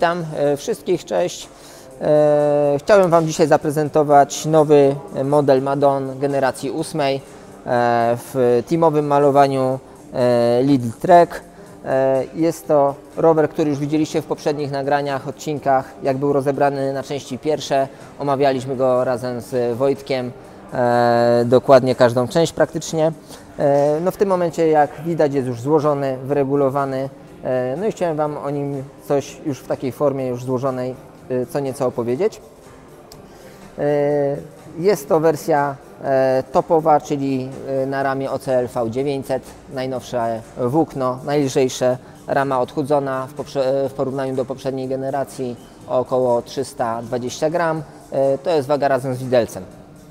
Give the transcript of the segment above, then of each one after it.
Witam wszystkich, cześć. Chciałem Wam dzisiaj zaprezentować nowy model Madone generacji 8 w teamowym malowaniu Lidl Trek. Jest to rower, który już widzieliście w poprzednich nagraniach, odcinkach, jak był rozebrany na części pierwsze. Omawialiśmy go razem z Wojtkiem, dokładnie każdą część praktycznie. No w tym momencie, jak widać, jest już złożony, wyregulowany. No i chciałem Wam o nim coś już w takiej formie już złożonej co nieco opowiedzieć. Jest to wersja topowa, czyli na ramie OCL V900, najnowsze włókno, najlżejsze, rama odchudzona w porównaniu do poprzedniej generacji o około 320 gram. To jest waga razem z widelcem.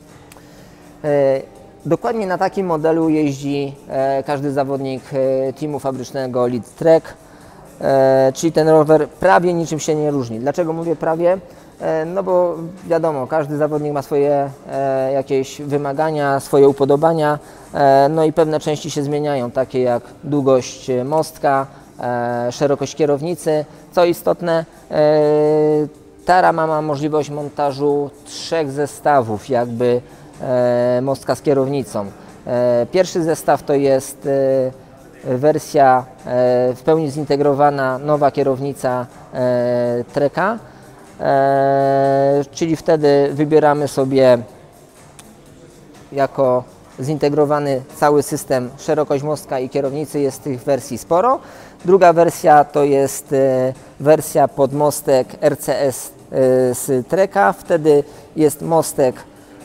Dokładnie na takim modelu jeździ każdy zawodnik teamu fabrycznego Lidl Trek, czyli ten rower prawie niczym się nie różni. Dlaczego mówię prawie? No bo wiadomo, każdy zawodnik ma swoje jakieś wymagania, swoje upodobania, no i pewne części się zmieniają, takie jak długość mostka, szerokość kierownicy. Co istotne, ta rama ma możliwość montażu 3 zestawów jakby mostka z kierownicą. Pierwszy zestaw to jest wersja w pełni zintegrowana, nowa kierownica Treka, czyli wtedy wybieramy sobie jako zintegrowany cały system szerokość mostka i kierownicy, jest tych wersji sporo. Druga wersja to jest wersja pod mostek RCS z Treka, wtedy jest mostek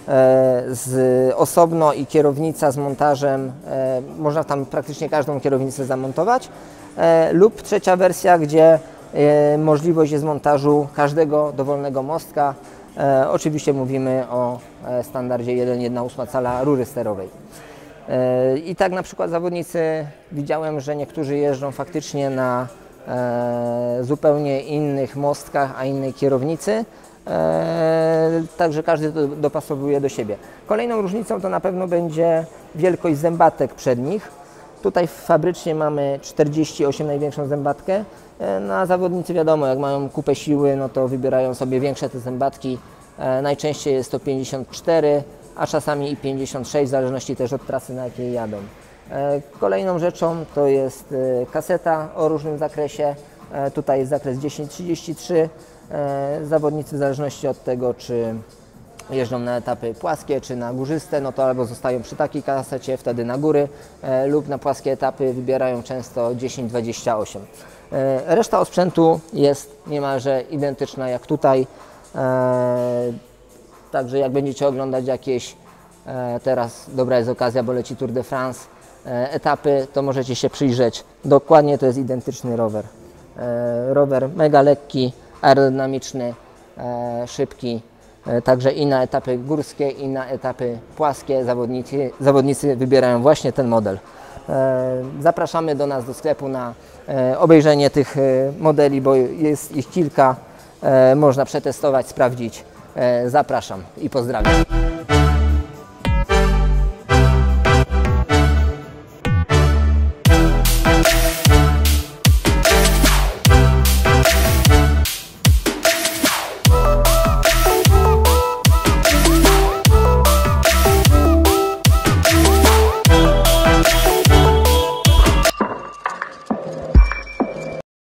osobno i kierownica z montażem, można tam praktycznie każdą kierownicę zamontować, lub trzecia wersja, gdzie możliwość jest montażu każdego dowolnego mostka. Oczywiście mówimy o standardzie 1,8 cala rury sterowej. I tak na przykład zawodnicy, widziałem, że niektórzy jeżdżą faktycznie na zupełnie innych mostkach, a innej kierownicy. Także każdy to dopasowuje do siebie. Kolejną różnicą to na pewno będzie wielkość zębatek przednich. Tutaj fabrycznie mamy 48 największą zębatkę. No a zawodnicy wiadomo, jak mają kupę siły, no to wybierają sobie większe te zębatki. Najczęściej jest to 54, a czasami i 56, w zależności też od trasy, na jakiej jadą. Kolejną rzeczą to jest kaseta o różnym zakresie. Tutaj jest zakres 10-33. Zawodnicy w zależności od tego, czy jeżdżą na etapy płaskie, czy na górzyste, no to albo zostają przy takiej kasecie, wtedy na góry, lub na płaskie etapy wybierają często 10-28. Reszta osprzętu jest niemalże identyczna jak tutaj. Także jak będziecie oglądać jakieś, teraz dobra jest okazja, bo leci Tour de France, etapy, to możecie się przyjrzeć. Dokładnie to jest identyczny rower. Rower mega lekki, aerodynamiczny, szybki, także i na etapy górskie, i na etapy płaskie zawodnicy wybierają właśnie ten model. Zapraszamy do nas do sklepu na obejrzenie tych modeli, bo jest ich kilka, można przetestować, sprawdzić. Zapraszam i pozdrawiam.